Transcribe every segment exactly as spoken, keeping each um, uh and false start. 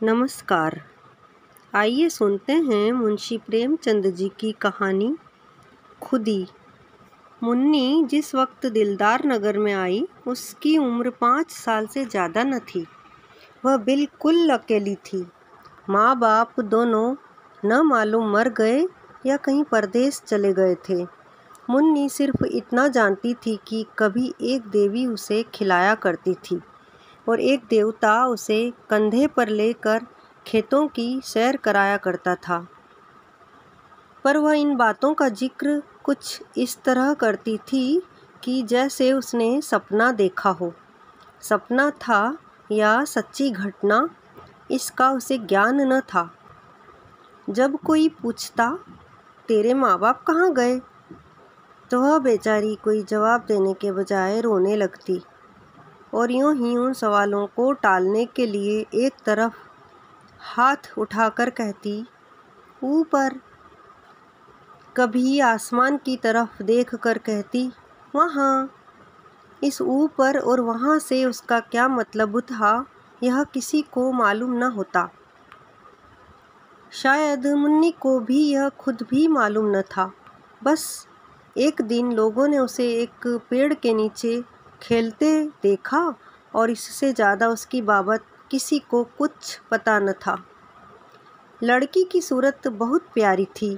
नमस्कार। आइए सुनते हैं मुंशी प्रेमचंद जी की कहानी खुदी। मुन्नी जिस वक्त दिलदार नगर में आई उसकी उम्र पाँच साल से ज़्यादा न थी। वह बिल्कुल अकेली थी। माँ बाप दोनों न मालूम मर गए या कहीं परदेश चले गए थे। मुन्नी सिर्फ इतना जानती थी कि कभी एक देवी उसे खिलाया करती थी और एक देवता उसे कंधे पर लेकर खेतों की सैर कराया करता था। पर वह इन बातों का जिक्र कुछ इस तरह करती थी कि जैसे उसने सपना देखा हो। सपना था या सच्ची घटना, इसका उसे ज्ञान न था। जब कोई पूछता, तेरे माँ बाप कहाँ गए, तो वह बेचारी कोई जवाब देने के बजाय रोने लगती और यूं ही उन सवालों को टालने के लिए एक तरफ हाथ उठाकर कहती, ऊपर। कभी आसमान की तरफ देखकर कहती, वहाँ। इस ऊपर और वहाँ से उसका क्या मतलब था, यह किसी को मालूम न होता। शायद मुन्नी को भी यह खुद भी मालूम न था। बस एक दिन लोगों ने उसे एक पेड़ के नीचे खेलते देखा और इससे ज़्यादा उसकी बाबत किसी को कुछ पता न था। लड़की की सूरत बहुत प्यारी थी।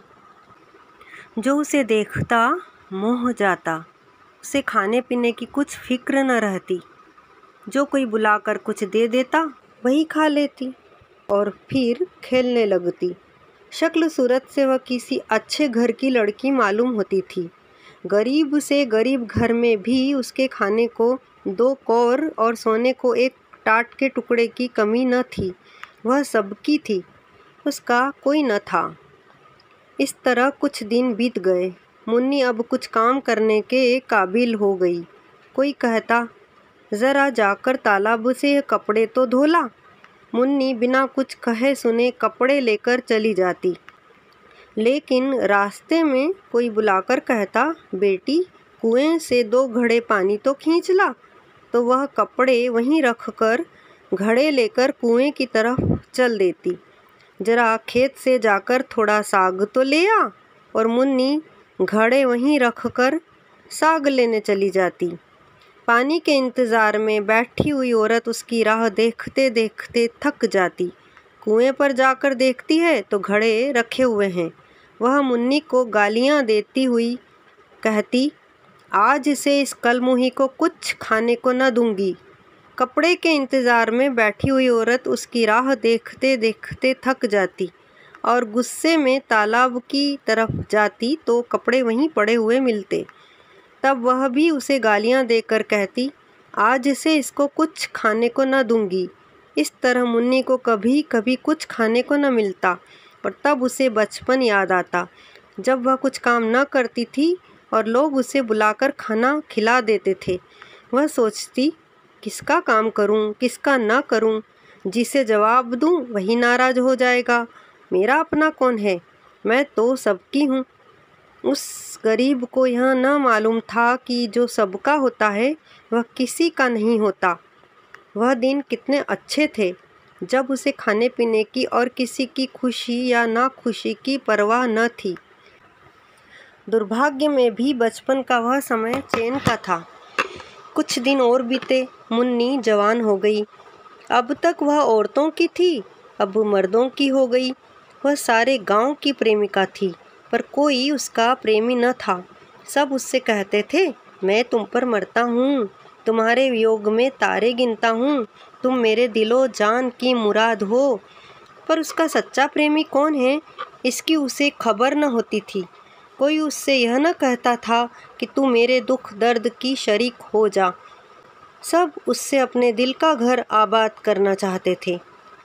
जो उसे देखता मोह जाता। उसे खाने पीने की कुछ फिक्र न रहती। जो कोई बुलाकर कुछ दे देता वही खा लेती और फिर खेलने लगती। शक्ल सूरत से वह किसी अच्छे घर की लड़की मालूम होती थी। गरीब से गरीब घर में भी उसके खाने को दो कौर और सोने को एक टाट के टुकड़े की कमी न थी। वह सबकी थी, उसका कोई न था। इस तरह कुछ दिन बीत गए। मुन्नी अब कुछ काम करने के काबिल हो गई। कोई कहता, ज़रा जाकर तालाब से कपड़े तो धोला। मुन्नी बिना कुछ कहे सुने कपड़े लेकर चली जाती। लेकिन रास्ते में कोई बुलाकर कहता, बेटी कुएं से दो घड़े पानी तो खींच ला। तो वह कपड़े वहीं रखकर घड़े लेकर कुएं की तरफ चल देती। जरा खेत से जाकर थोड़ा साग तो ले आ। और मुन्नी घड़े वहीं रखकर साग लेने चली जाती। पानी के इंतज़ार में बैठी हुई औरत उसकी राह देखते देखते थक जाती। कुएं पर जाकर देखती है तो घड़े रखे हुए हैं। वह मुन्नी को गालियां देती हुई कहती, आज से इस कलमुही को कुछ खाने को न दूंगी। कपड़े के इंतज़ार में बैठी हुई औरत उसकी राह देखते देखते थक जाती और गुस्से में तालाब की तरफ जाती तो कपड़े वहीं पड़े हुए मिलते। तब वह भी उसे गालियां देकर कहती, आज से इसको कुछ खाने को न दूंगी। इस तरह मुन्नी को कभी कभी कुछ खाने को न मिलता और तब उसे बचपन याद आता, जब वह कुछ काम न करती थी और लोग उसे बुलाकर खाना खिला देते थे। वह सोचती, किसका काम करूं, किसका न करूं। जिसे जवाब दूं वही नाराज़ हो जाएगा। मेरा अपना कौन है, मैं तो सबकी हूँ। उस गरीब को यह न मालूम था कि जो सबका होता है वह किसी का नहीं होता। वह दिन कितने अच्छे थे जब उसे खाने पीने की और किसी की खुशी या नाखुशी की परवाह न थी। दुर्भाग्य में भी बचपन का वह समय चैन का था। कुछ दिन और बीते। मुन्नी जवान हो गई। अब तक वह औरतों की थी, अब मर्दों की हो गई। वह सारे गांव की प्रेमिका थी, पर कोई उसका प्रेमी न था। सब उससे कहते थे, मैं तुम पर मरता हूँ, तुम्हारे वियोग में तारे गिनता हूँ, तुम मेरे दिलो जान की मुराद हो। पर उसका सच्चा प्रेमी कौन है, इसकी उसे खबर न होती थी। कोई उससे यह न कहता था कि तू मेरे दुख दर्द की शरीक हो जा। सब उससे अपने दिल का घर आबाद करना चाहते थे।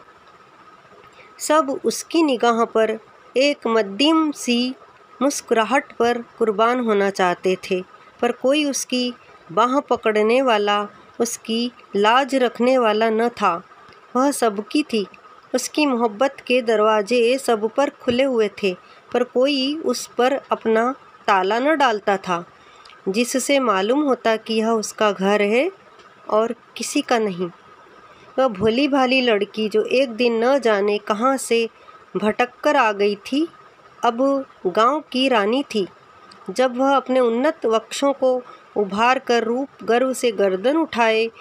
सब उसकी निगाह पर एक मध्यम सी मुस्कुराहट पर कुर्बान होना चाहते थे, पर कोई उसकी बाह पकड़ने वाला, उसकी लाज रखने वाला न था। वह सबकी थी। उसकी मोहब्बत के दरवाजे सब पर खुले हुए थे, पर कोई उस पर अपना ताला न डालता था, जिससे मालूम होता कि यह उसका घर है और किसी का नहीं। वह भोली भाली लड़की जो एक दिन न जाने कहाँ से भटक कर आ गई थी, अब गांव की रानी थी। जब वह अपने उन्नत वक्षों को उभार कर रूप गर्व से गर्दन उठाए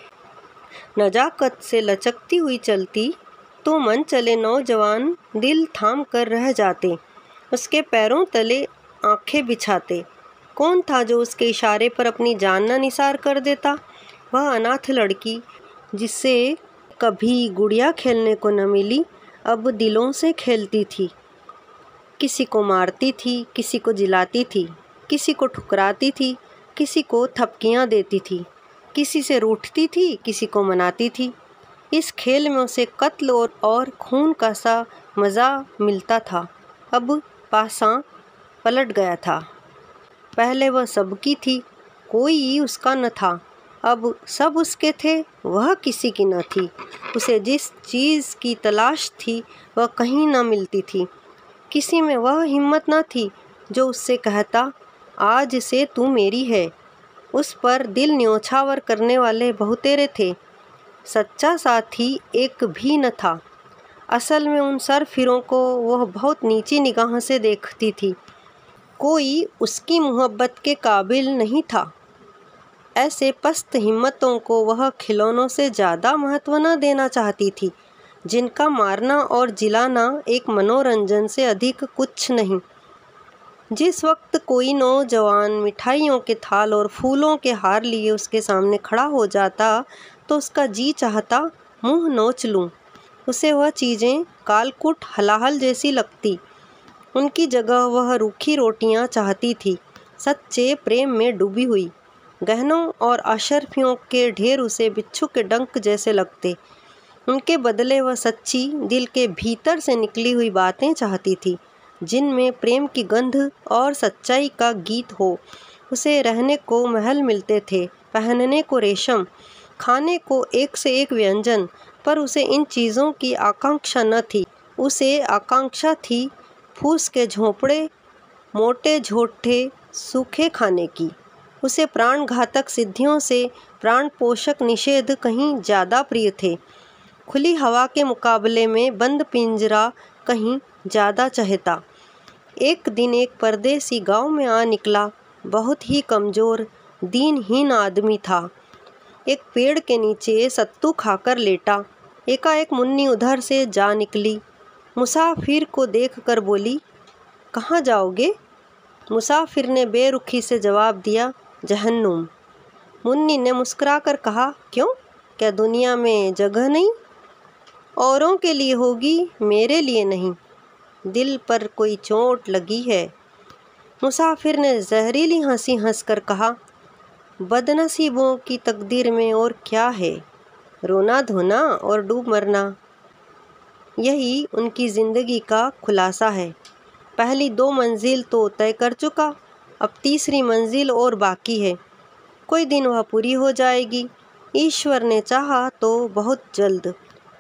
नजाकत से लचकती हुई चलती, तो मन चले नौजवान दिल थाम कर रह जाते, उसके पैरों तले आंखें बिछाते। कौन था जो उसके इशारे पर अपनी जान न निसार कर देता? वह अनाथ लड़की जिससे कभी गुड़िया खेलने को न मिली, अब दिलों से खेलती थी। किसी को मारती थी, किसी को जिलाती थी, किसी को ठुकराती थी, किसी को थपकियां देती थी, किसी से रूठती थी, किसी को मनाती थी। इस खेल में उसे कत्ल और, और खून का सा मज़ा मिलता था। अब पासा पलट गया था। पहले वह सबकी थी, कोई उसका न था। अब सब उसके थे, वह किसी की न थी। उसे जिस चीज़ की तलाश थी वह कहीं न मिलती थी। किसी में वह हिम्मत न थी जो उससे कहता, आज से तू मेरी है। उस पर दिल न्योछावर करने वाले बहुतेरे थे, सच्चा साथी एक भी न था। असल में उन सरफिरों को वह बहुत नीची निगाह से देखती थी। कोई उसकी मोहब्बत के काबिल नहीं था। ऐसे पस्त हिम्मतों को वह खिलौनों से ज़्यादा महत्व न देना चाहती थी, जिनका मारना और जिलाना एक मनोरंजन से अधिक कुछ नहीं। जिस वक्त कोई नौजवान मिठाइयों के थाल और फूलों के हार लिए उसके सामने खड़ा हो जाता, तो उसका जी चाहता मुंह नोच लूं। उसे वह चीज़ें कालकुट हलाहल जैसी लगती। उनकी जगह वह रूखी रोटियां चाहती थी, सच्चे प्रेम में डूबी हुई। गहनों और अशर्फियों के ढेर उसे बिच्छू के डंक जैसे लगते। उनके बदले वह सच्ची दिल के भीतर से निकली हुई बातें चाहती थी, जिनमें प्रेम की गंध और सच्चाई का गीत हो। उसे रहने को महल मिलते थे, पहनने को रेशम, खाने को एक से एक व्यंजन, पर उसे इन चीज़ों की आकांक्षा न थी। उसे आकांक्षा थी फूस के झोंपड़े, मोटे झोंठे सूखे खाने की। उसे प्राण घातक सिद्धियों से प्राण पोषक निषेध कहीं ज़्यादा प्रिय थे। खुली हवा के मुकाबले में बंद पिंजरा कहीं ज़्यादा चहेता। एक दिन एक परदेसी गांव में आ निकला, बहुत ही कमज़ोर दीनहीन आदमी था। एक पेड़ के नीचे सत्तू खाकर लेटा। एकाएक मुन्नी उधर से जा निकली। मुसाफिर को देखकर बोली, कहाँ जाओगे? मुसाफिर ने बेरुखी से जवाब दिया, जहन्नुम। मुन्नी ने मुस्कुराकर कहा, क्यों, क्या दुनिया में जगह नहीं? औरों के लिए होगी, मेरे लिए नहीं। दिल पर कोई चोट लगी है। मुसाफिर ने जहरीली हंसी हंसकर कहा, बदनसीबों की तकदीर में और क्या है, रोना धोना और डूब मरना, यही उनकी ज़िंदगी का खुलासा है। पहली दो मंजिल तो तय कर चुका, अब तीसरी मंजिल और बाकी है। कोई दिन वह पूरी हो जाएगी, ईश्वर ने चाहा तो बहुत जल्द।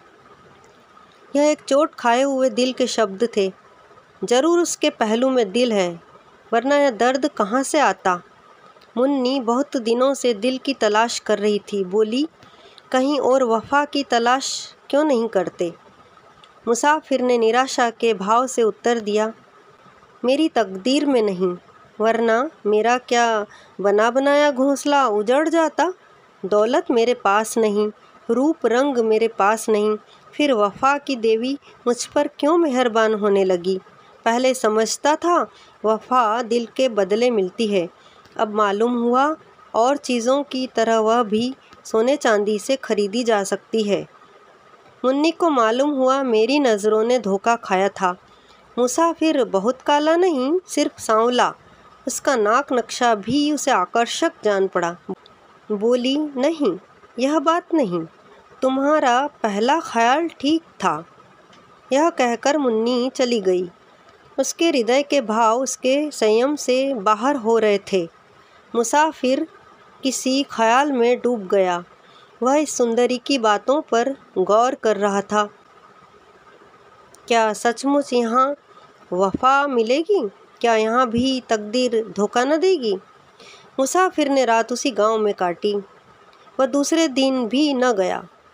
यह एक चोट खाए हुए दिल के शब्द थे। जरूर उसके पहलू में दिल है, वरना यह दर्द कहाँ से आता? मुन्नी बहुत दिनों से दिल की तलाश कर रही थी। बोली, कहीं और वफा की तलाश क्यों नहीं करते? मुसाफिर ने निराशा के भाव से उत्तर दिया, मेरी तकदीर में नहीं, वरना मेरा क्या बना बनाया घोंसला उजड़ जाता। दौलत मेरे पास नहीं, रूप रंग मेरे पास नहीं, फिर वफा की देवी मुझ पर क्यों मेहरबान होने लगी? पहले समझता था वफा दिल के बदले मिलती है, अब मालूम हुआ और चीज़ों की तरह वह भी सोने चांदी से खरीदी जा सकती है। मुन्नी को मालूम हुआ मेरी नज़रों ने धोखा खाया था। मुसाफिर बहुत काला नहीं, सिर्फ सांवला। उसका नाक नक्शा भी उसे आकर्षक जान पड़ा। बोली, नहीं, यह बात नहीं, तुम्हारा पहला ख्याल ठीक था। यह कहकर मुन्नी चली गई। उसके हृदय के भाव उसके संयम से बाहर हो रहे थे। मुसाफिर किसी ख्याल में डूब गया। वह इस सुंदरी की बातों पर गौर कर रहा था। क्या सचमुच यहाँ वफा मिलेगी? क्या यहाँ भी तकदीर धोखा न देगी? मुसाफिर ने रात उसी गांव में काटी। वह दूसरे दिन भी न गया।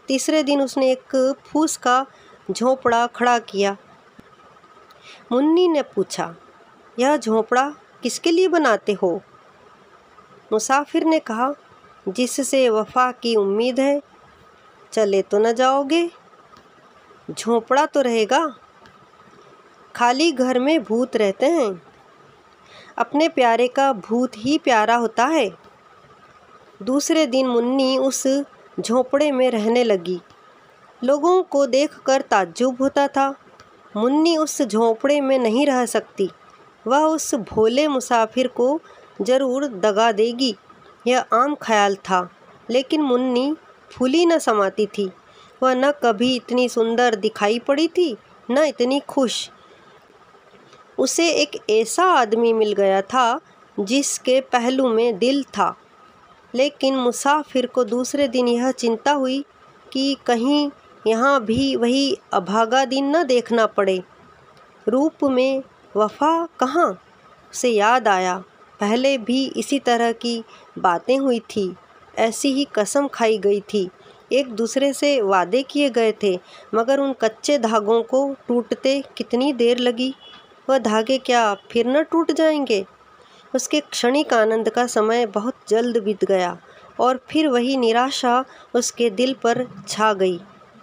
तीसरे दिन उसने एक फूस का झोंपड़ा खड़ा किया। मुन्नी ने पूछा, यह झोंपड़ा किसके लिए बनाते हो? मुसाफिर ने कहा, जिससे वफा की उम्मीद है। चले तो न जाओगे? झोंपड़ा तो रहेगा, खाली घर में भूत रहते हैं। अपने प्यारे का भूत ही प्यारा होता है। दूसरे दिन मुन्नी उस झोंपड़े में रहने लगी। लोगों को देखकर ताज्जुब होता था। मुन्नी उस झोंपड़े में नहीं रह सकती। वह उस भोले मुसाफिर को ज़रूर दगा देगी, यह आम ख्याल था। लेकिन मुन्नी फूली न समाती थी। वह न कभी इतनी सुंदर दिखाई पड़ी थी, न इतनी खुश। उसे एक ऐसा आदमी मिल गया था जिसके पहलू में दिल था। लेकिन मुसाफिर को दूसरे दिन यह चिंता हुई कि कहीं यहाँ भी वही अभागा दिन न देखना पड़े। रूप में वफा कहाँ? उसे याद आया, पहले भी इसी तरह की बातें हुई थी, ऐसी ही कसम खाई गई थी, एक दूसरे से वादे किए गए थे, मगर उन कच्चे धागों को टूटते कितनी देर लगी। वह धागे क्या फिर न टूट जाएंगे? उसके क्षणिक आनंद का समय बहुत जल्द बीत गया और फिर वही निराशा उसके दिल पर छा गई।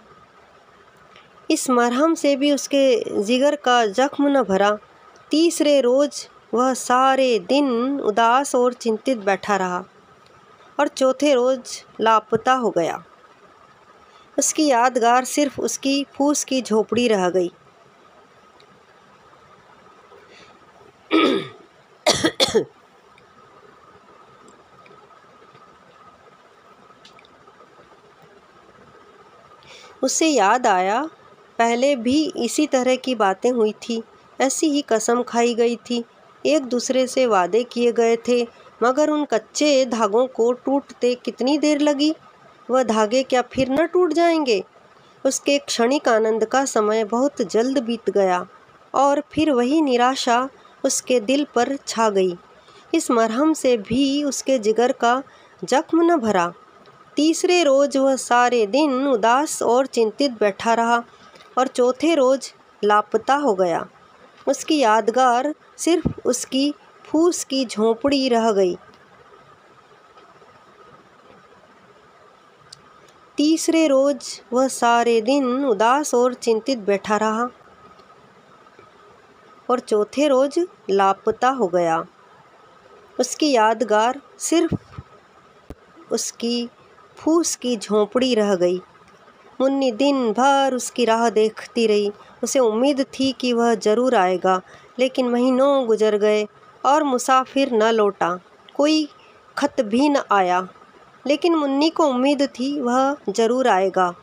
इस मरहम से भी उसके जिगर का जख्म न भरा। तीसरे रोज़ वह सारे दिन उदास और चिंतित बैठा रहा और चौथे रोज़ लापता हो गया। उसकी यादगार सिर्फ उसकी फूस की झोपड़ी रह गई। उसे याद आया, पहले भी इसी तरह की बातें हुई थी, ऐसी ही कसम खाई गई थी, एक दूसरे से वादे किए गए थे, मगर उन कच्चे धागों को टूटते कितनी देर लगी। वह धागे क्या फिर न टूट जाएंगे? उसके क्षणिक आनंद का समय बहुत जल्द बीत गया और फिर वही निराशा उसके दिल पर छा गई। इस मरहम से भी उसके जिगर का जख्म न भरा। तीसरे रोज़ वह सारे दिन उदास और चिंतित बैठा रहा और चौथे रोज़ लापता हो गया। उसकी यादगार सिर्फ उसकी फूस की झोंपड़ी रह गई। तीसरे रोज़ वह सारे दिन उदास और चिंतित बैठा रहा और चौथे रोज़ लापता हो गया। उसकी यादगार सिर्फ उसकी फूस की झोंपड़ी रह गई। मुन्नी दिन भर उसकी राह देखती रही। उसे उम्मीद थी कि वह ज़रूर आएगा, लेकिन महीनों गुजर गए और मुसाफिर न लौटा। कोई खत भी न आया, लेकिन मुन्नी को उम्मीद थी वह ज़रूर आएगा।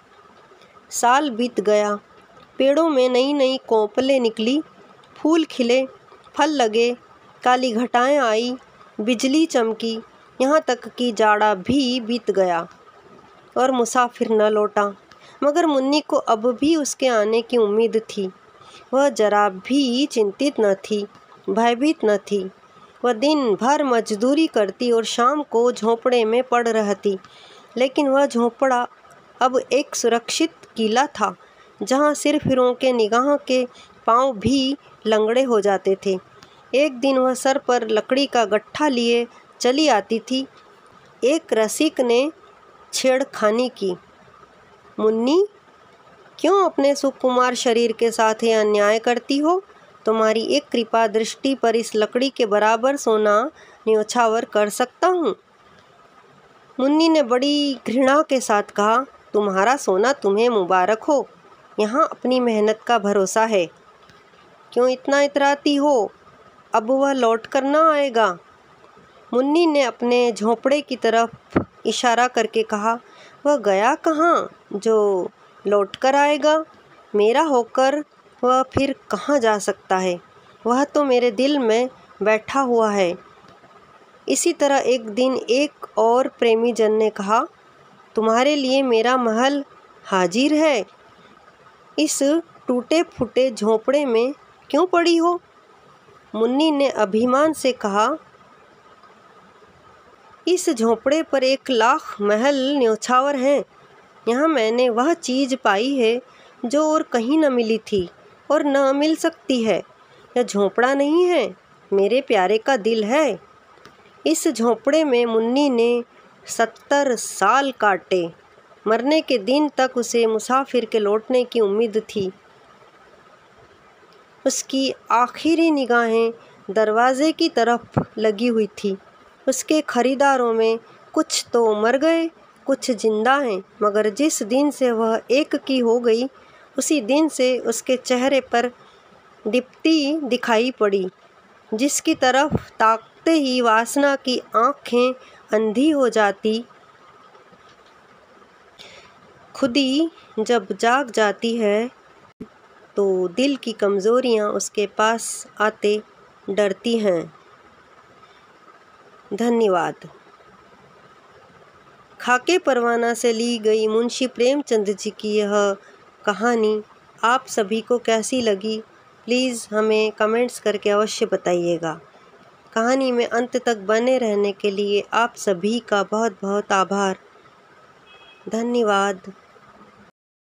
साल बीत गया। पेड़ों में नई नई कोंपलें निकली, फूल खिले, फल लगे, काली घटाएं आई, बिजली चमकी, यहाँ तक कि जाड़ा भी बीत गया और मुसाफिर न लौटा। मगर मुन्नी को अब भी उसके आने की उम्मीद थी। वह जरा भी चिंतित न थी, भयभीत न थी। वह दिन भर मजदूरी करती और शाम को झोंपड़े में पड़ रहती। लेकिन वह झोंपड़ा अब एक सुरक्षित किला था, जहाँ सिरफिरों के निगाह के पाँव भी लंगड़े हो जाते थे। एक दिन वह सर पर लकड़ी का गट्ठा लिए चली आती थी। एक रसिक ने छेड़खानी की। मुन्नी, क्यों अपने सुकुमार शरीर के साथ ये अन्याय करती हो? तुम्हारी एक कृपा दृष्टि पर इस लकड़ी के बराबर सोना न्योछावर कर सकता हूँ। मुन्नी ने बड़ी घृणा के साथ कहा, तुम्हारा सोना तुम्हें मुबारक हो, यहाँ अपनी मेहनत का भरोसा है। क्यों इतना इतराती हो? अब वह लौट कर ना आएगा। मुन्नी ने अपने झोंपड़े की तरफ इशारा करके कहा, वह गया कहाँ जो लौट कर आएगा? मेरा होकर वह फिर कहाँ जा सकता है? वह तो मेरे दिल में बैठा हुआ है। इसी तरह एक दिन एक और प्रेमी जन ने कहा, तुम्हारे लिए मेरा महल हाजिर है। इस टूटे फूटे झोंपड़े में क्यों पड़ी हो? मुन्नी ने अभिमान से कहा, इस झोंपड़े पर एक लाख महल न्योछावर हैं। यहाँ मैंने वह चीज़ पाई है जो और कहीं न मिली थी और न मिल सकती है। यह झोंपड़ा नहीं है, मेरे प्यारे का दिल है। इस झोंपड़े में मुन्नी ने सत्तर साल काटे। मरने के दिन तक उसे मुसाफिर के लौटने की उम्मीद थी। उसकी आखिरी निगाहें दरवाजे की तरफ लगी हुई थी। उसके खरीदारों में कुछ तो मर गए, कुछ जिंदा हैं, मगर जिस दिन से वह एक की हो गई, उसी दिन से उसके चेहरे पर दीप्ति दिखाई पड़ी, जिसकी तरफ ताकते ही वासना की आँखें अंधी हो जाती। खुदी जब जाग जाती है तो दिल की कमज़ोरियाँ उसके पास आते डरती हैं। धन्यवाद। खाके परवाना से ली गई मुंशी प्रेमचंद जी की यह कहानी आप सभी को कैसी लगी, प्लीज़ हमें कमेंट्स करके अवश्य बताइएगा। कहानी में अंत तक बने रहने के लिए आप सभी का बहुत बहुत आभार। धन्यवाद।